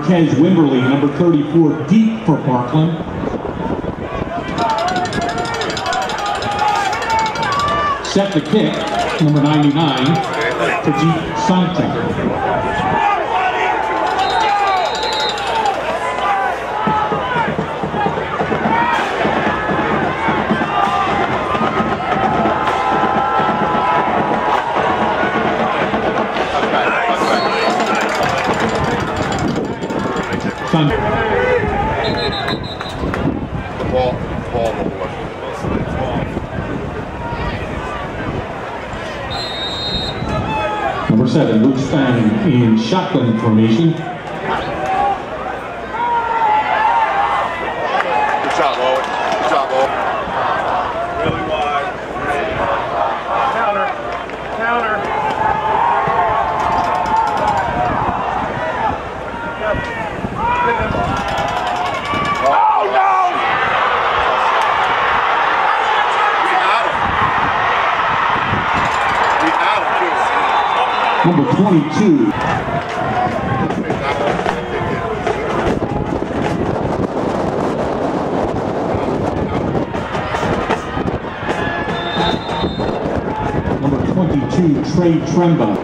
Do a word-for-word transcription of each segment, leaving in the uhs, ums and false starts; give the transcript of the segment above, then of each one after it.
Marquez Wimberly, number thirty-four, deep for Parkland. Set the kick, number ninety-nine, Tajit Santa. Sun. Ball, ball, Number seven, Luke Stein in shotgun formation. Good job, Owen. Good job, Owen. Really wide. Counter. Counter. Oh, no! We had him. We had him, too. Number twenty-two. Number twenty-two, Trey Tremba.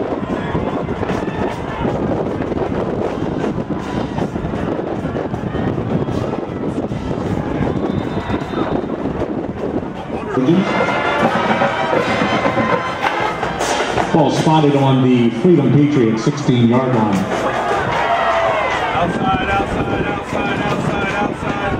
Ball spotted on the Freedom Patriots sixteen yard line. Outside, outside, outside, outside, outside.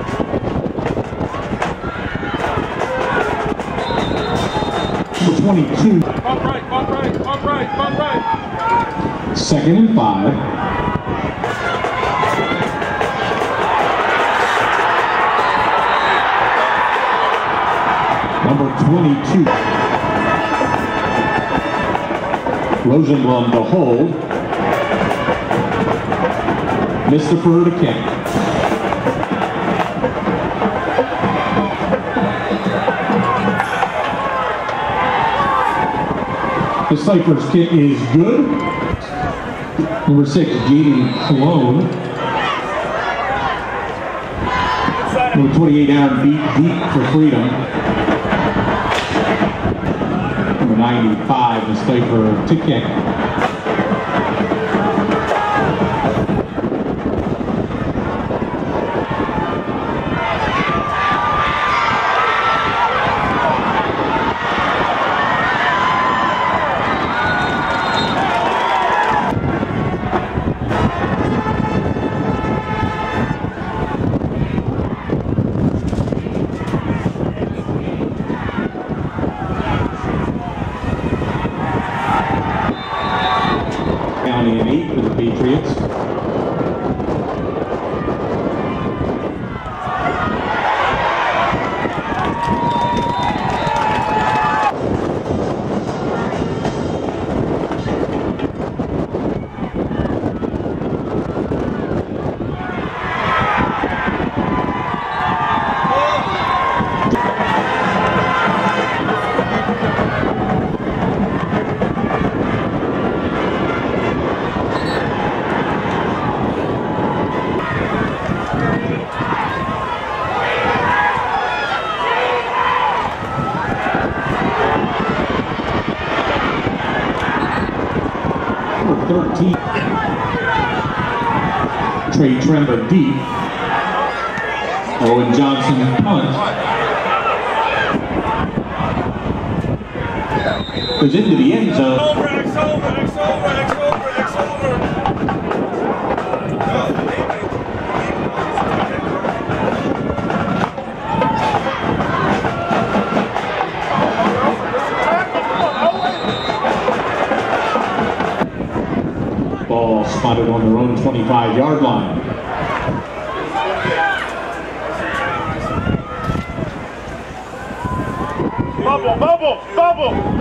Number twenty-two. Bump right, bump right, bump right, bump right. Second and five. Number twenty-two. Rosenblum to hold. Mistopher to kick. The Cypress kick is good. Number six, Jaden Cologne. Number twenty-eight, Aaron beat deep for Freedom. Number ninety-five, the Cypher to kick. And eight for the Patriots. thirteen. Trey Tremba deep. Owen Johnson punt. Goes into the end zone. Over, X over, X over, X over, X over. Ball spotted on their own twenty-five yard line. Bubble, bubble, bubble.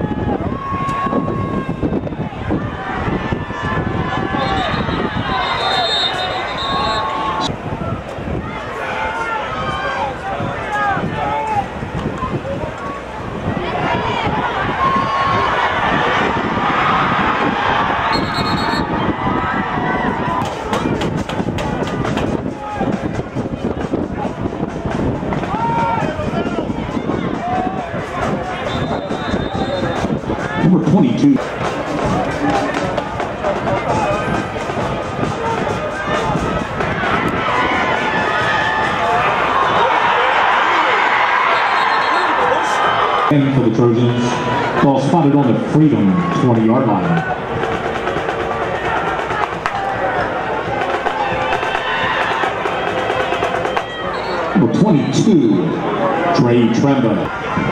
And for the Trojans, ball spotted on the Freedom twenty-yard line. Number twenty-two, Trey Tremba.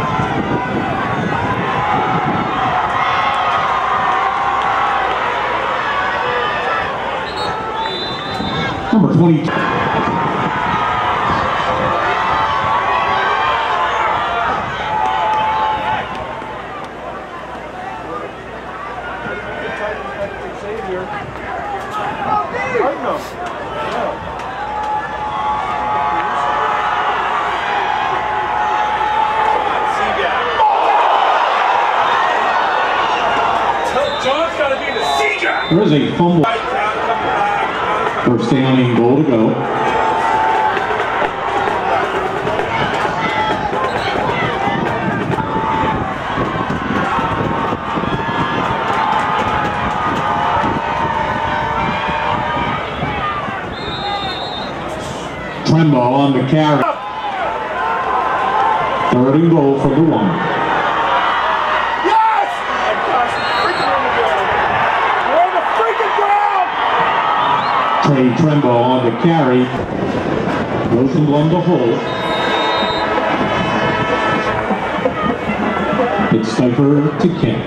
Number twenty. There is a fumble. First down and goal to go. Trembo on the carry. Third and goal from the one. Trey Trembo on the carry. Rosenblum the hole. It's Stifer to Kent.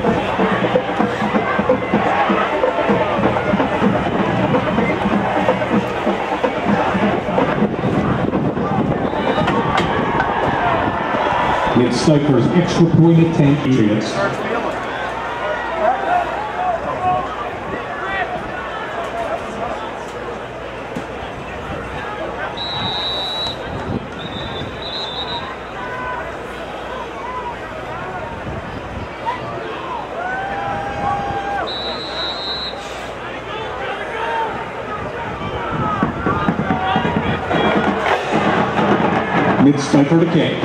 It's Stifer's extra point attempt. Patriots. It's Stifer to Kent.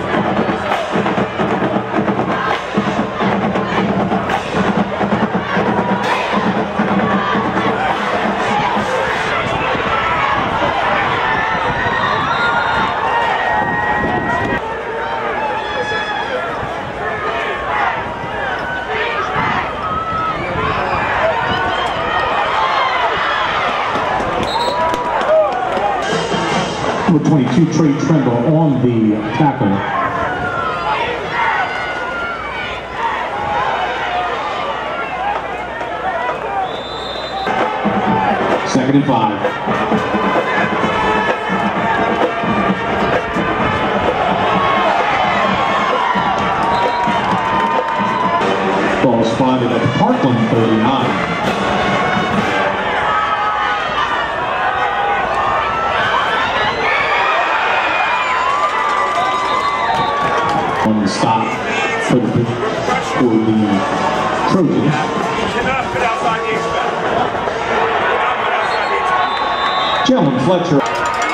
Number twenty-two, Trey Trembo on the tackle. Second and five. Ball spotted at Parkland thirty-nine. On the stop for the, for the Trojans. Cannot fit outside the expect. Cannot fit outside the expect. Jalen Fletcher.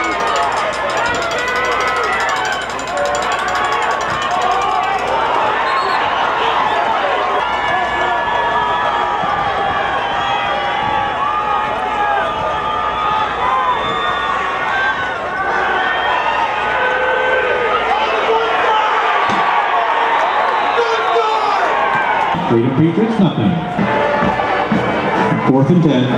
Freedom Patriots, nothing. Fourth and ten.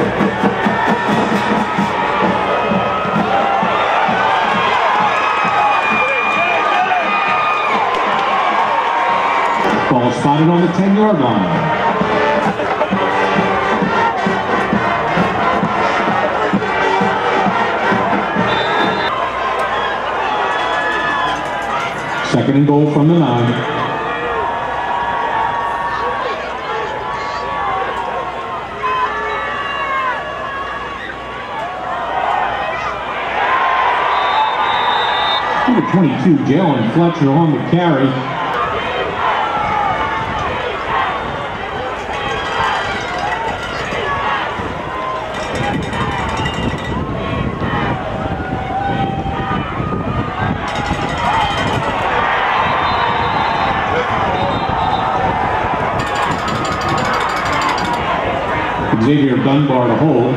Ball spotted on the ten-yard line. Second and goal from the nine. Number twenty-two, Jalen Fletcher on the carry. Xavier Dunbar to hold.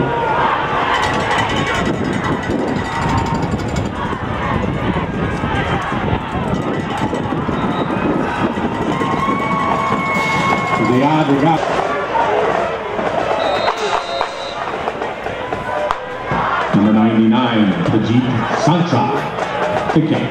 Number ninety-nine, Ajit Sancha, to kick.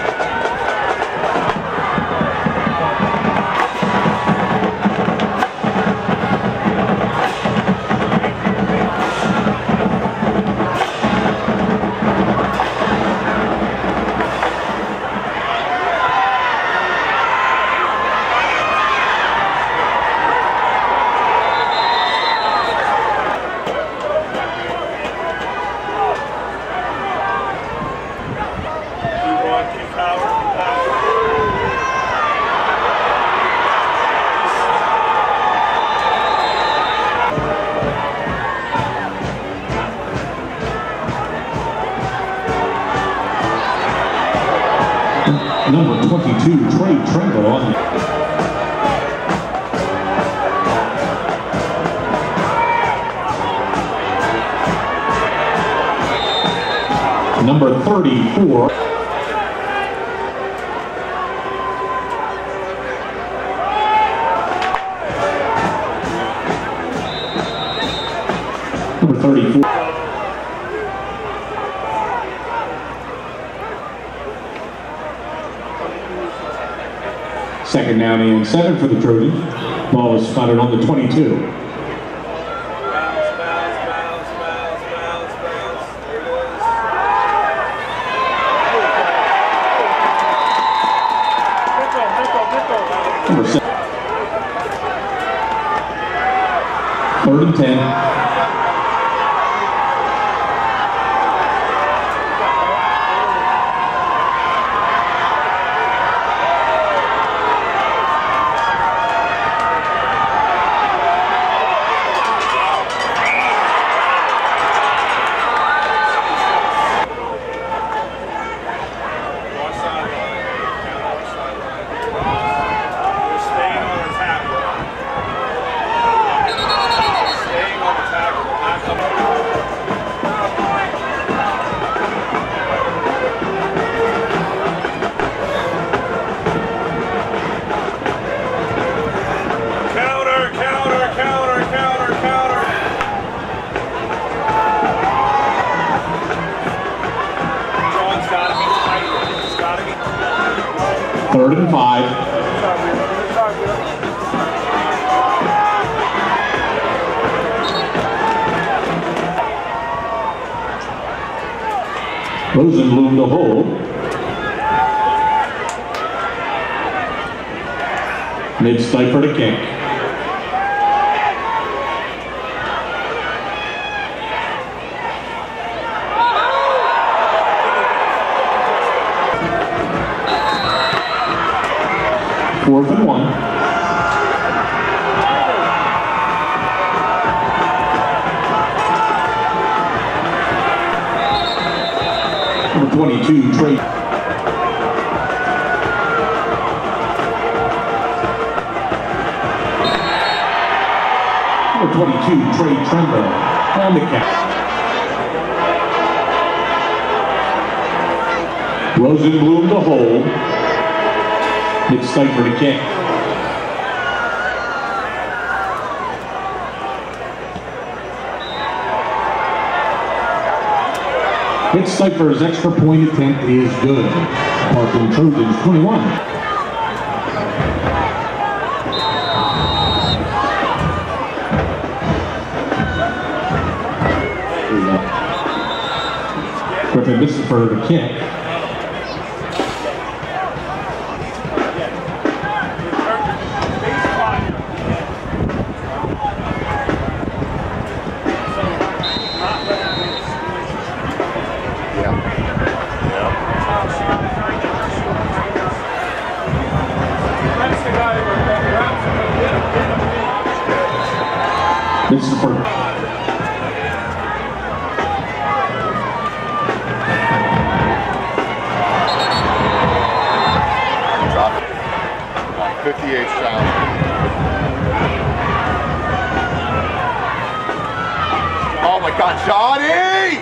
Number twenty-two, Trey Tremble on number thirty-four. Number thirty-four. Second down and seven for the Trojans. Ball is spotted on the twenty-two. Bounce, bounce, bounce, bounce, bounce, bounce. There it is. Nickel, nickel, nickel. Number seven. Third and ten. Third and five. Rosenblum to hold. Mid-Stifer to kick. Fourth and one. Number twenty-two, Trey. Number twenty-two, Trey Tremble on the catch. Rosenblum to hold. It's Stifer to kick. It's Stifer's extra point attempt is good. Parkland Trojans twenty-one. Griffin Christopher to kick. This is the first. Drop it. fifty-eight sound. Oh my God, Johnny!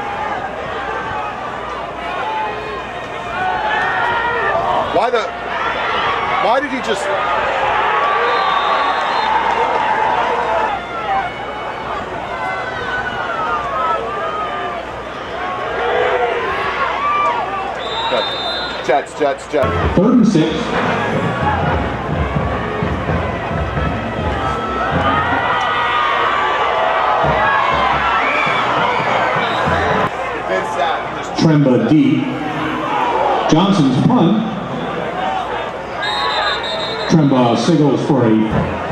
Why the... Why did he just... Jets, Jets, Jets. Third and six. Tremba deep. Johnson's punt. Tremba signals for a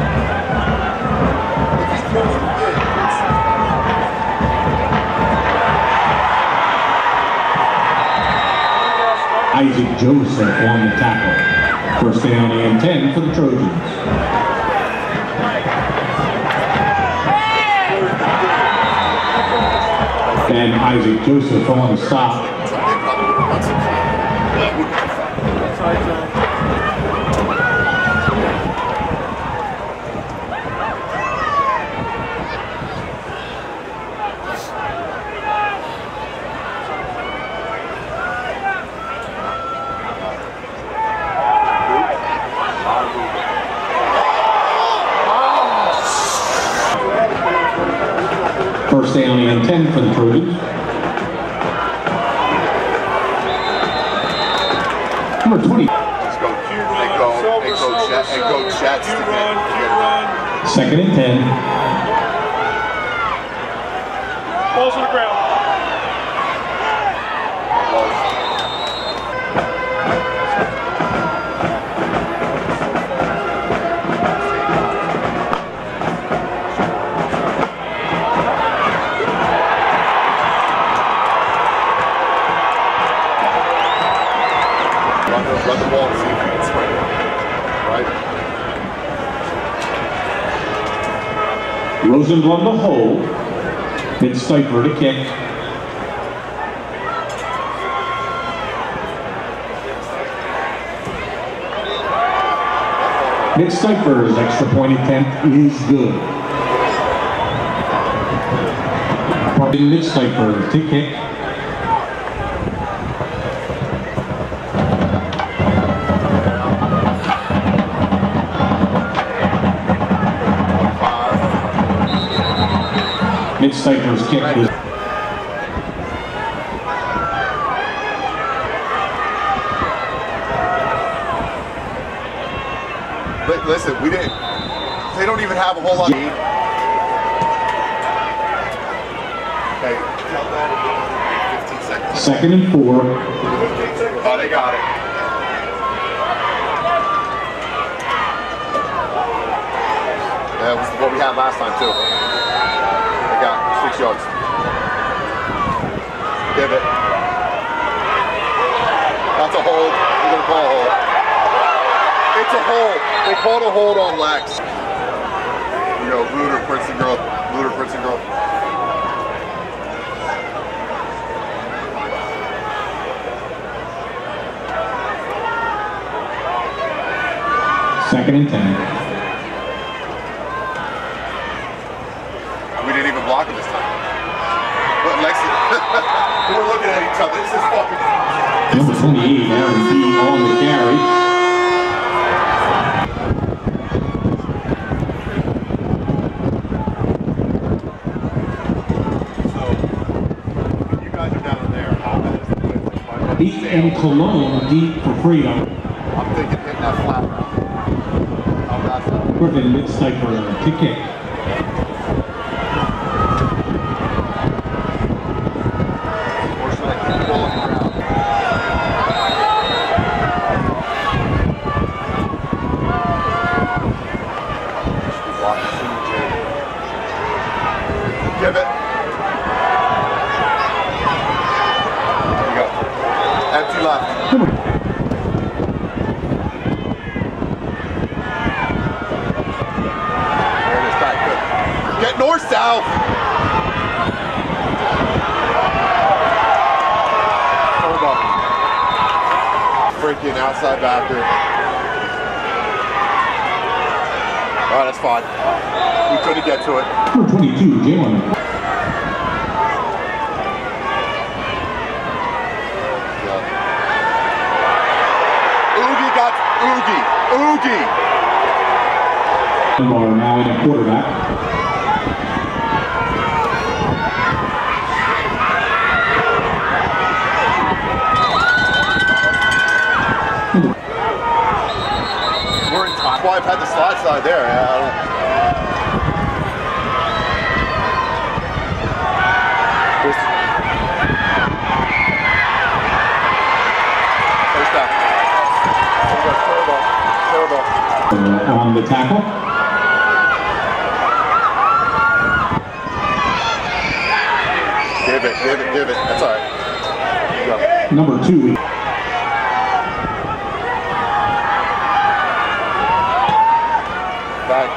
Isaac Joseph on the tackle. First down and ten for the Trojans. And Isaac Joseph on the stop. First down and ten for the Trojans. Number twenty. Let's go. They go. They go. Jets. They go. Jets. Q run. Q run. Second and ten. Balls on the ground. Run the ball and see if we can spring it. Right? Rosenblum the hole. It's Stiper to kick. Nick Stiper's extra point attempt is good. Nick Stiper to kick. Mitch Stiper's kick was But listen, we didn't. They don't even have a whole lot. Okay, tell that fifteen seconds. Second and four. Oh, they got it. That was what we had last time too. They got six yards. Give it. That's a hold. We're gonna call a hold. It's a hold. They called a hold on Lex. You know, Luder, Princeton girl. Luder, Princeton girl. Second and ten. We didn't even block it this time. But Lexi, we were looking at each other. This is fucking. Number twenty-eight, Aaron B on the carry. So, you guys are down there. How bad is the width? Like, five Eight and Cologne deep for freedom. I'm thinking hitting that flat route. How fast is that? Griffin Mitch Stiper to kick. Or should I keep the ball on the ground? Give it. There you go. Empty left. There it is, back good. Get north south. Hold up. Freaking outside backer. All right, that's fine. We couldn't get to it. Number twenty-two, Jalen. Oogie got Watch Oogie. Oogie. Dunbar now in a quarterback. We're in time. Well, I've had the slide side there. Yeah, I don't... First down. Turbo. Turbo. Uh, on the tackle. Give it, give it, give it. That's all right. Go. Number two. Back.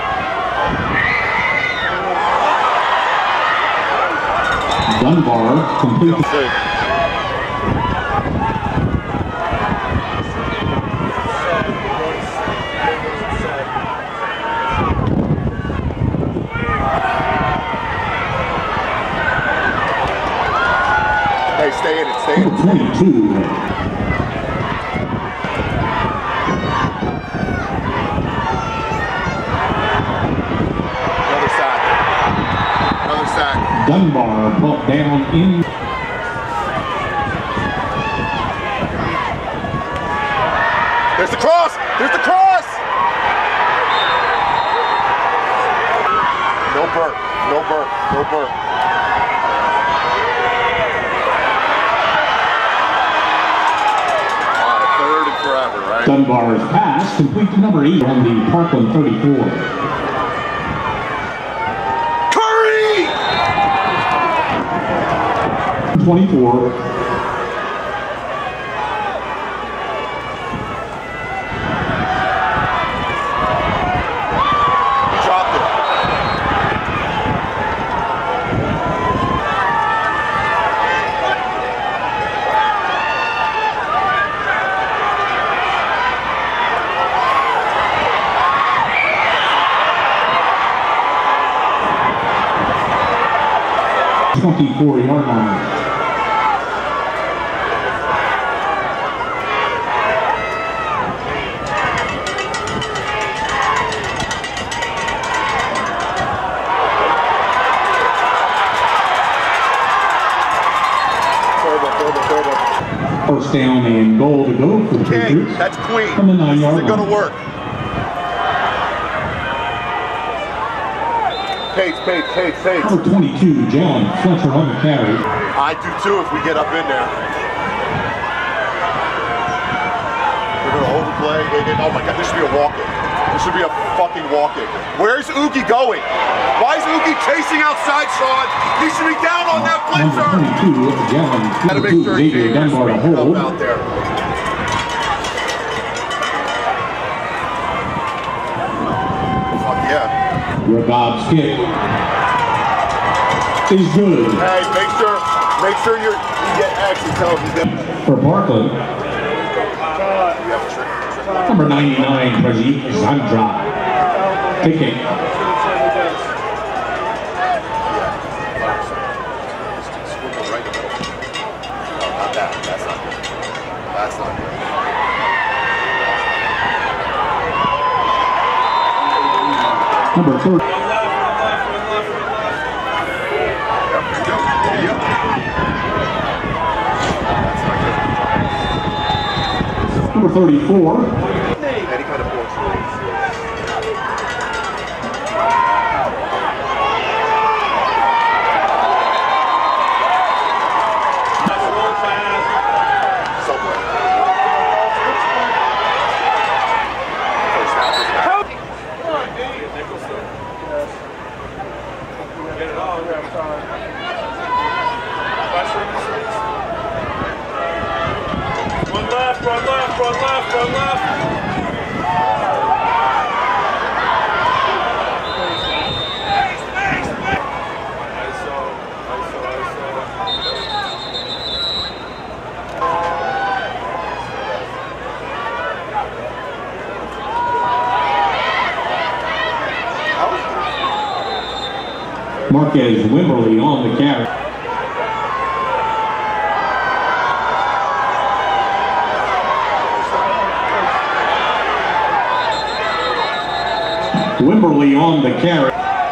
Dunbar complete. Good. Hey, stay in it, stay in it. twenty-two. Another sack. Another sack. Dunbar brought down in. There's the cross! There's the cross! No burp. No burp. No burp. Forever, right? Dunbar's pass complete to number eight on the Parkland thirty-four. Curry! twenty-four. He dropped it. twenty-four yard line. First down and goal to go for the King, Patriots. that's Queen. From the nine yard This is line. gonna work. Pace, pace, pace, pace. Number twenty-two, Jalen Fletcher on the carry. I do too if we get up in there. We're gonna hold the play. It, it, oh my God, this should be a walk-in. This should be a fucking walk-in. Where's Oogie going? Why is Oogie chasing outside, Sean? He should be down on that Number blitzer. twenty-two, Jalen Gotta make sure he Xavier can Dunbar to hold. out there. Fuck yeah. Your Bob's kick is good. Hey, make sure, make sure you're, you get X and tell him he's good. For Parkland, You have a trick. number ninety-nine, Prajeet Zandra. Kicking. Squiggle right in the middle. No, not that. That's not good. That's not good. Number thirty. Yep. That's not good. Number thirty-four. Any kind of force. Somewhere. First half, first half. Get it all, yeah, I'm sorry. One left, one left, one left, one left. Marquez Wimberly on the carry. Wimberly on the carry.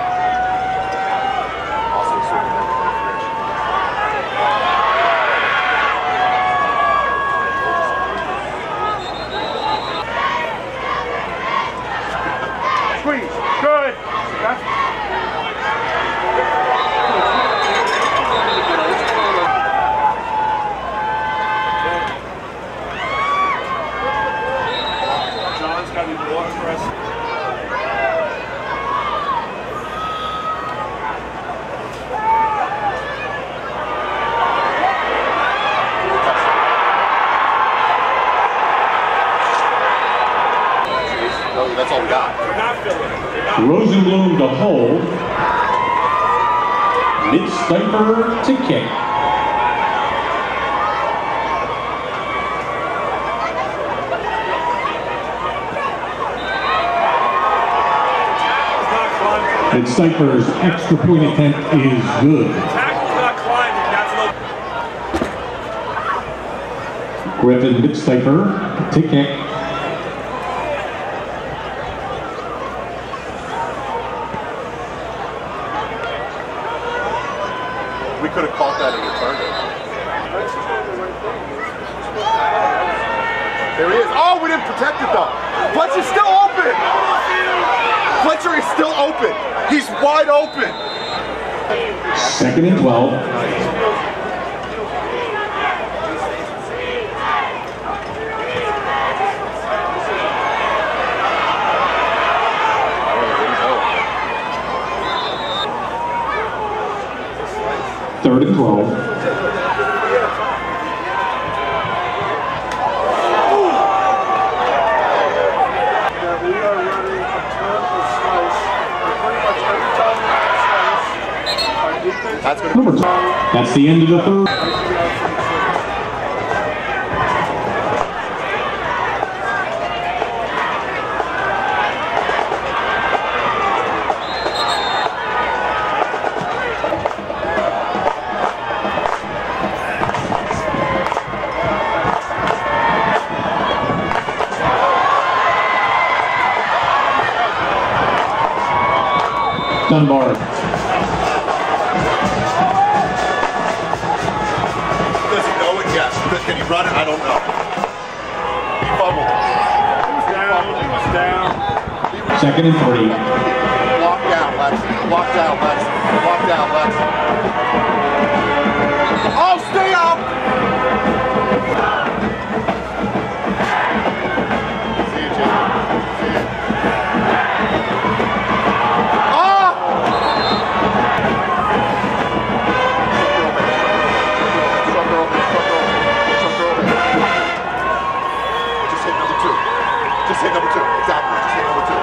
Squeeze. Good. That's John's got to be more impressive. That's all we got. Rosenblum to hold. Mid-Stiper to kick. Mid-Stiper's extra point attempt is good. Tackle's not climbing. That's no. Griffin Mid-Stiper to kick. We could have caught that and returned it. There he is. Oh, we didn't protect it though. Fletcher's still open. Fletcher is still open. He's wide open. Second and twelve. Third and twelve. We are running a ton of slice. Pretty much every time we have slice, our defense. That's gonna Number two. That's the end of the third. Dunbar. Does he know it? Yes. Can he run it? I don't know. He fumbled. He was down. He was down. Second and three. Lock down, Lex. Lock down, Lex. Lock down, Lex. Oh, stay up! See you, Jim. See you. Oh! Truck girl, truck girl, truck girl. Just hit number two. Just hit number two. Exactly. Just hit number two.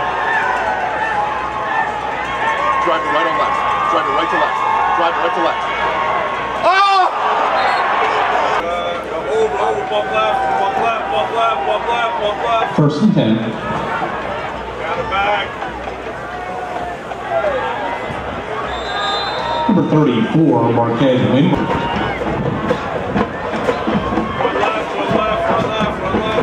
Driving right on left. Driving right to left. Driving right to left. Oh! Over, over, bump left, bump left, bump left, bump left, bump left. First and ten. Got it back. Number thirty-four, Marquez Wimberly. One left, one left, one left, one left.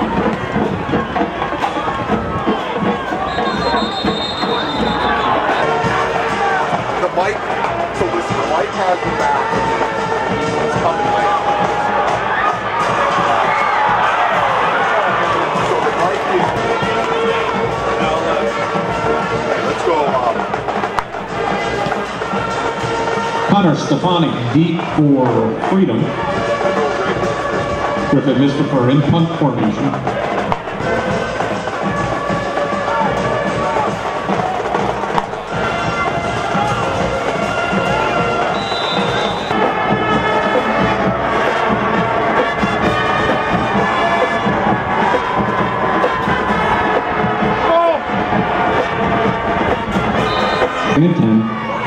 The mic, so listen, the mic has the back. It's coming late. So the mic is. Now left. Okay, let's go. Um, Connor Stefanik deep for Freedom. Griffin Mistopher in punt formation. Second and ten.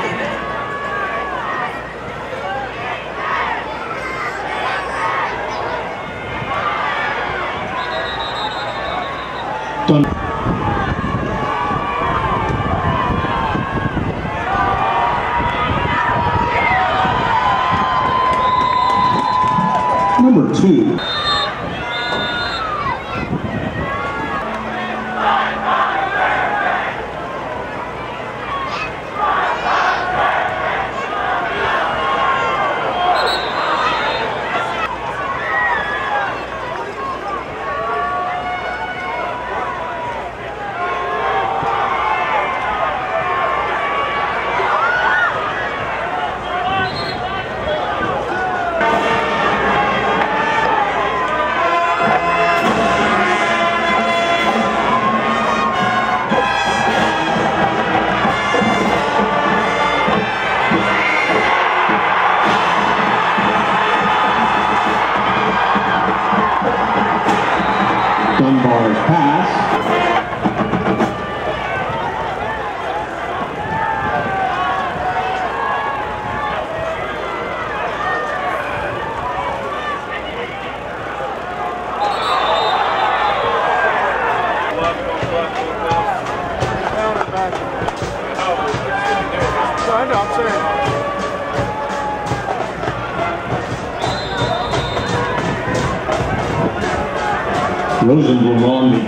Done. Number two. Down and back. No, I know, I'm saying. Rosenblum on the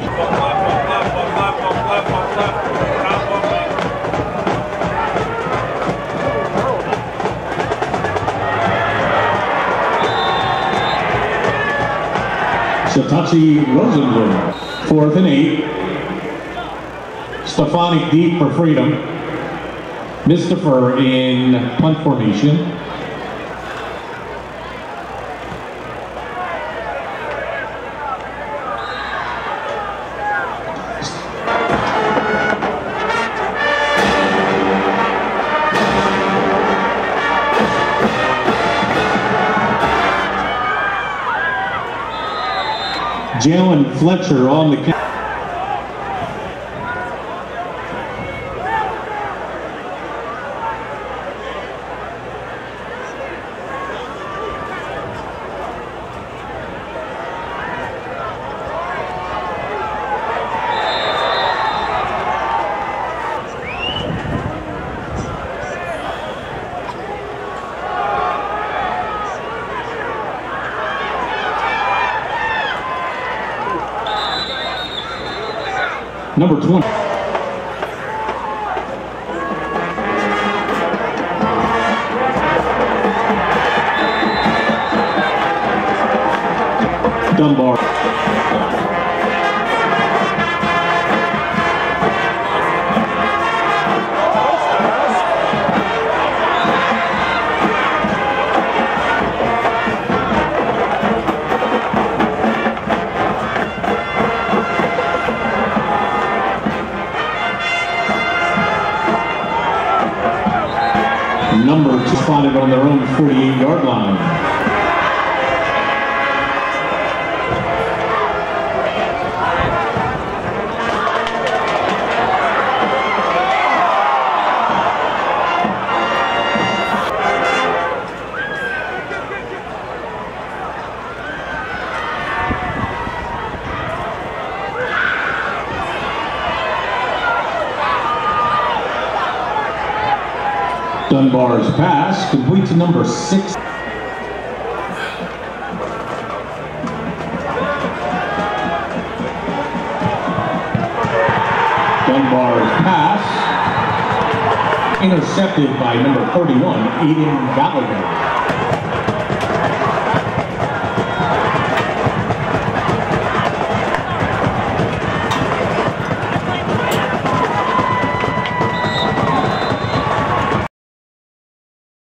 Shatachi Rosenblum, fourth and eight. Stefanik deep for freedom. Mustafer in punt formation. Jalen Fletcher on the count. Number twenty. Dunbar. Number two spotted on their own forty-eight yard line. Dunbar's pass complete to number six. Dunbar's pass intercepted by number thirty-one, Aiden Gallagher.